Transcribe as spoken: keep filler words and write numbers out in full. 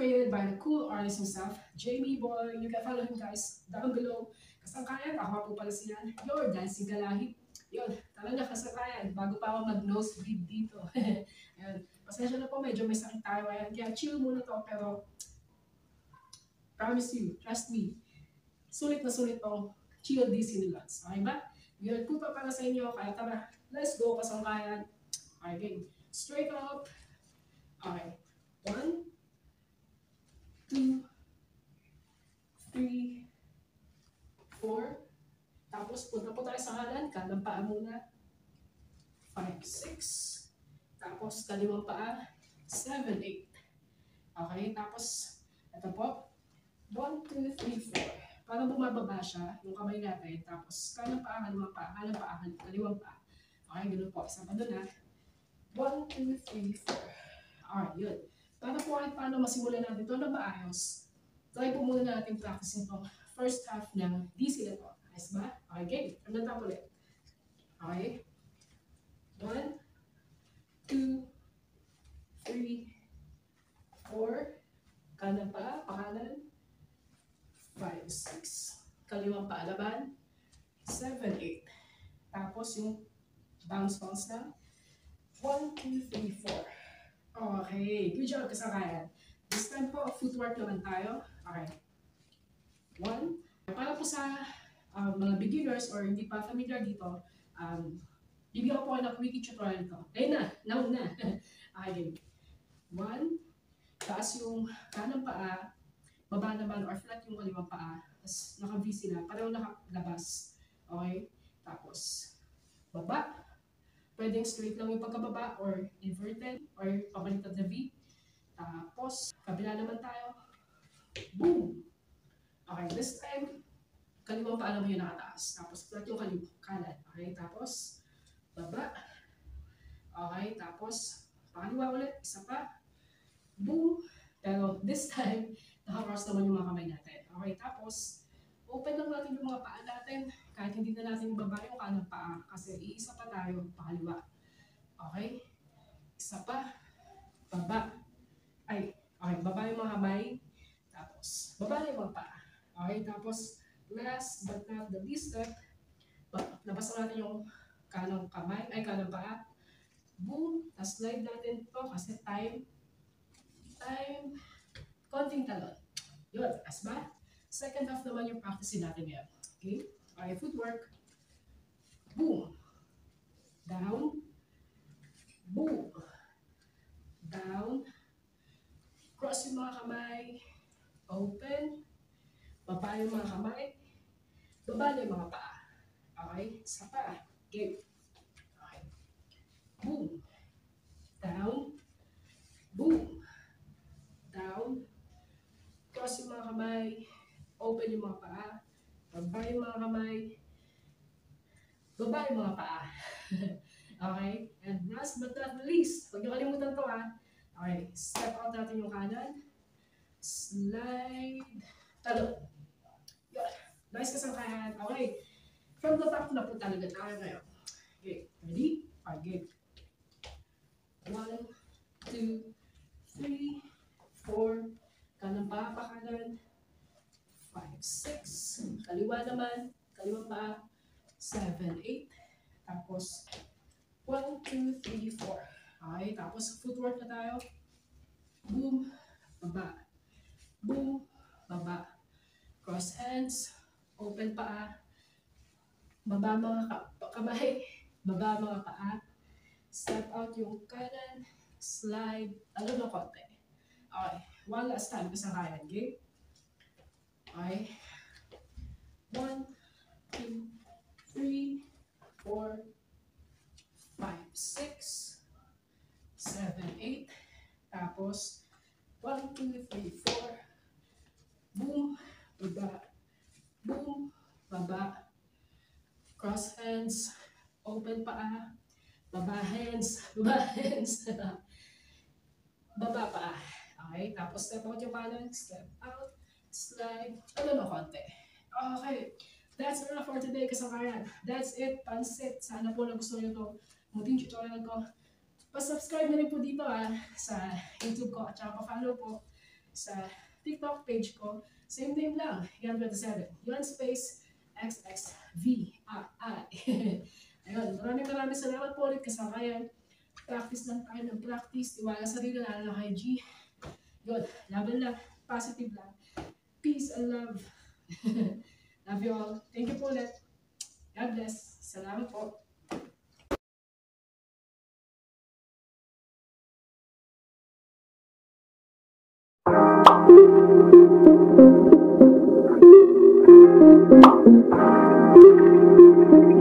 created by the cool artist himself, JamieBoy. You can follow him guys down below. Kasangkayan, ako po pala siya, your dancing galahi. Yun, talaga kasangkayan, bago pa ako mag-nosebleed dito. Ayan, pasensya na po, medyo may sakit tayo. Ayan, kaya chill muna to, pero promise you, trust me, sulit na sulit to, chill D C ni Lods. Okay ba? Yun, po pa para sa inyo, kaya tara, let's go kasangkayan. Okay, game. Straight up. Okay, one, two, three, four. Tapos punta po tayo sa kanan, kanang paa muna. five, six. Tapos kaliwang paa, seven, eight. Okay, tapos ito po, one, two, three, four. Parang bumababa siya, yung kamay natin. Tapos kanang paa, kaliwang paa, kanang paa, kaliwang paa. Okay, ganoon po. Isa pa doon ha. one, two, three, four. Alright, yun. Para po kahit paano masimulan natin ito na maayos, try po muna natin practice itong first half ng D C na ito. Nice ba? Okay, game. From the top ulit. Okay. one, two, three, four. Kanan pa, pakanan. five, six. Kaliwang paalaban. seven, eight. Tapos yung bounce bounce na. one, two, three, four. Okay, good job kasangkayan. This time po, footwork naman tayo. Okay. One. Para po sa um, mga beginners or hindi pa familiar dito, um, bibigyan ko po kayo ng quickie tutorial ito. Ayun na, now na. Okay. One. Taas yung kanang paa, baba naman or flat yung kaliwang paa. Tapos naka-V C na, pareho nakalabas. Okay. Tapos, baba. Pwedeng straight lang yung pagkababa or inverted or pabaliktad na V. Tapos, kabila naman tayo. Boom! Okay, this time, kaliwang paa naman yung nakataas. Tapos, flat yung kaliwang kanan. Okay, tapos, baba. Okay, tapos, pakaliwa ulit. Isa pa. Boom! Pero this time, naka-cross naman yung mga kamay natin. Okay, tapos, open lang natin yung mga paa natin. Kahit hindi na natin ibaba yung kanang paa. Kasi iisa pa tayo, pakaliwa. Okay? Isa pa. Baba. Ay, okay. Baba yung mga kamay. Tapos, baba na yung mga paa. Okay? Tapos, last but not the least step, nabasa natin yung kanang kamay, ay kanang paa. Boom. Tapos slide natin to kasi time. Time. Konting talon. Yun. As ba? Second half naman yung practice natin yan. Okay? Okay, footwork. Boom. Down. Boom. Down. Cross yung mga kamay. Open. Baba yung mga kamay. Baba yung mga paa. Okay? Isa pa. Game. Okay. Boom. Down. Boom. Down. Cross yung mga kamay. Open yung mga paa. Baba yung mga kamay. Baba yung mga paa. Okay? And last but not least, huwag niyo kalimutan to ha. Okay, step out natin yung kanan. Slide. Talon. Yun. Nice kasangkayan. Okay. From the top na po talaga tayo ngayon. Okay. Ready? Okay. One, two, three, four. Kanan pa, pakanan. five, six. Kaliwa naman. Kaliwa pa. seven, eight. Tapos, one, two, three, four. Okay, tapos footwork na tayo. Boom, baba. Boom, baba. Cross hands. Open paa. Baba mga ka kamay. Baba mga paa. Step out yung kanan. Slide. Talo na konti. Okay, one last time. Kasangkayan. Okay? Okay. One, two, three, four, five, six, seven, eight. Tapos, one, two, three, four. Boom, baba. Boom, baba. Cross hands. Open paa. Baba hands. Baba hands. Baba paa. Okay, tapos step out yung kanan. Step out. Slide. Ano na konti. Okay. That's enough for today kasangkayan. That's it. Pansit. Sana po nagustuhan nyo ito. Muting tutorial ko. Pa-subscribe na rin po dito ah, sa YouTube ko at saka pa-follow po. sa TikTok page ko. Same name lang, Yan twenty-seven. Yan space X X V I. Ayun, maraming maraming salamat po ulit kasangkayan. Practice lang tayo ng practice. Tiwala sa sarili, lalo na kay G. Yun, laban lang. Positive lang. Peace and love. Love you all. Thank you po ulit. God bless. Salamat po. Thank you.